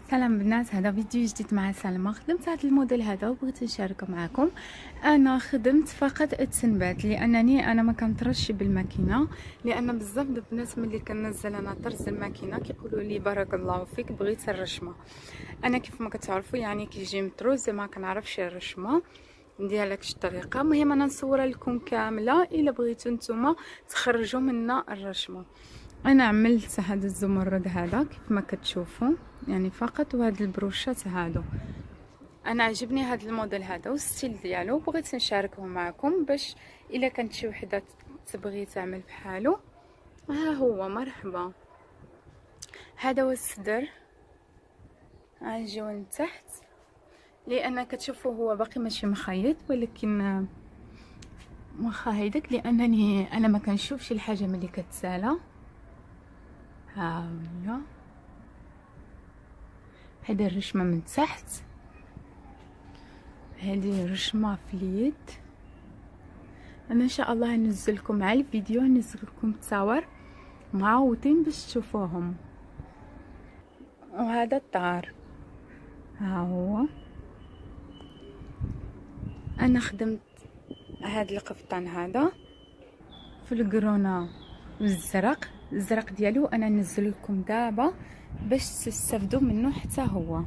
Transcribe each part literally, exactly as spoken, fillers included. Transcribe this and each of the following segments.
سلام بنات، هذا فيديو جديد مع سلمى. خدمت هذا الموديل هذا وبغيت نشاركه معكم. انا خدمت فقط التنبات لانني انا ما كنطرش بالماكينه، لان بزاف د البنات ملي كنزل انا طرز الماكينه كيقولوا لي بارك الله فيك بغيت الرشمه. انا كيف ما كتعرفوا يعني كيجي مطروز ما كنعرفش الرشمه نديرها لك الطريقه. المهم انا نصورها لكم كامله الا بغيتوا نتوما تخرجوا منا الرشمه. انا عملت هذا الزمرد هذا كيف ما كتشوفوا يعني فقط، وهاد البروشات هادو انا عجبني هذا الموديل هذا والستيل ديالو، بغيت نشاركه معكم باش الا كانت شي وحده تبغي تعمل بحالو. ها هو مرحبا، هذا هو الصدر. غنجيو من تحت لان كتشوفوا هو باقي ماشي مخيط، ولكن واخا هيداك لانني انا ما كنشوفش الحاجه ملي كتسالى. ها هي هذه الرشمه من تحت، هذه رشمه في اليد. انا ان شاء الله هنزل لكم مع الفيديو هنزل لكم تصاور معوضين باش تشوفوهم. وهذا الطار ها هو. انا خدمت هذا القفطان هذا في القرونه والزرق، الزرق ديالو انا ننزل لكم دابا باش تستافدوا منه حتى هو.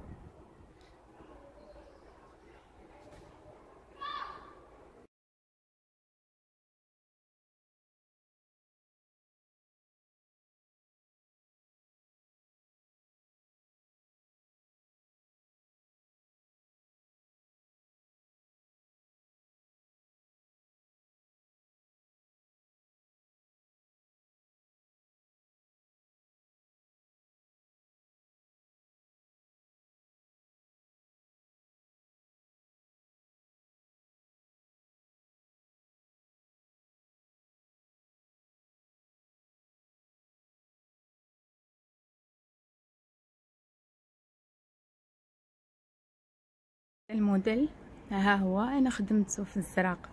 الموديل ها هو انا خدمته في الزرق،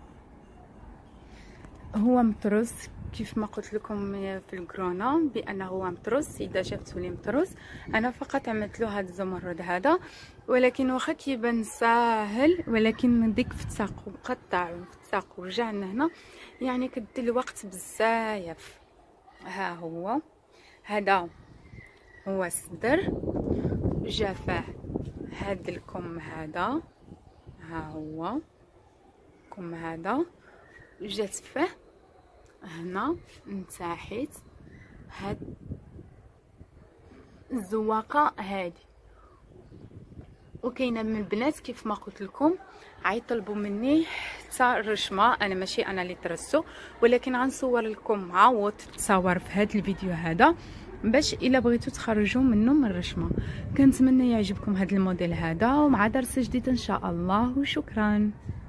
هو مطروز كيف ما قلت لكم في الكورونا بانه هو مطروز. اذا جبتوا لي مطروز انا فقط عملت له هذا الزمرد هذا، ولكن واخا كيبان ساهل ولكن ديك فتاق وقطع وفتاق ورجعنا هنا يعني كدير الوقت بزاف. ها هو هذا هو الصدر، جافاه هاد الكم هذا، ها هو الكم هذا جات فيه هنا من تحت هاد الزواقه هادي. وكاينه من البنات كيف ما قلت لكم عيطلبوا مني حتى الرشمه، انا ماشي انا اللي ترسو، ولكن غنصور لكم عوض تصاور في هذا الفيديو هذا باش الا بغيتو تخرجوا منه من الرشمه. كنتمنى يعجبكم هذا الموديل هذا، ومع درس جديد ان شاء الله، وشكرا.